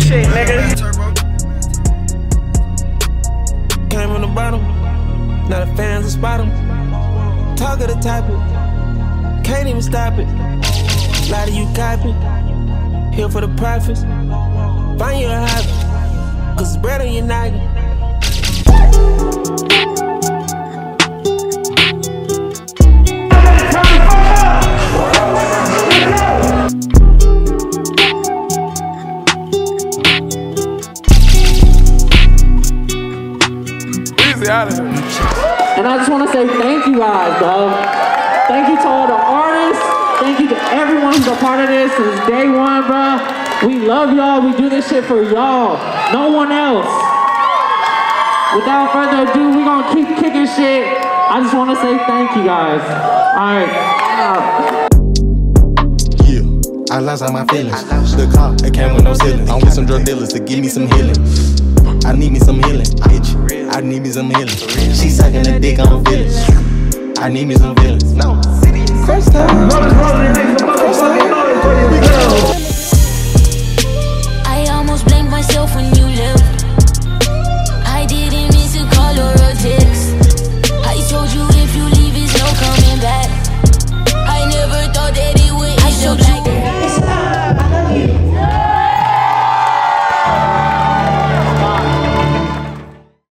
shit, nigga. Came from the bottom, now the fans will spot him. Talk of the topic, can't even stop it. Lie to you copy, here for the profits. Find you a hobby, cause it's bread on your noggin. And I just want to say thank you guys, bro. Thank you to all the artists. Thank you to everyone who's a part of this since day one, bro. We love y'all. We do this shit for y'all. No one else. Without further ado, we're going to keep kicking shit. I just want to say thank you guys. All right. Yeah, I lost all my feelings. The car, it came with no ceiling. I'm with some drug dealers to give me some healing. I need me some healing, bitch. I need me some healing. She sucking the dick, I'm feeling. I need me some feelings. No. First time. Lotus Rosery,